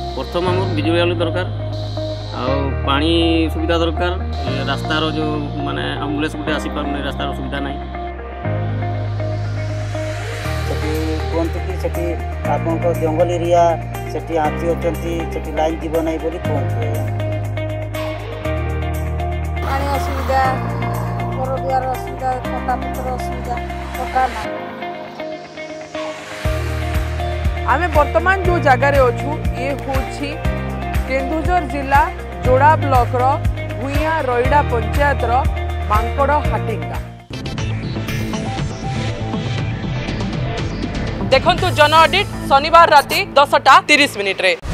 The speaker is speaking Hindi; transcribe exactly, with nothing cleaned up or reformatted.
प्रथम आम बिजुली आलू दरकार पानी सुविधा दरकार रास्तार जो माने एम्बुलेंस गोटे आसी पार रास्तार सुविधा ना कहते कि सेठी आपन जंगल एरिया सेठी हाथी अच्छा सेठी लाइन जीव ना बोली कहते पानी असुविधा घर दुआर असुविधा पट्टा पत्र असुविधा पट्टा ना आमे वर्तमान जो जगार अच्छू ये हूँ केन्दुझर जिला जोड़ा ब्लॉक रो भुइया रईड़ा पंचायत रो मांकड़ हाटिंगा। देखंतु जन ऑडिट शनिवार राति दसटा तीस मिनिट रे।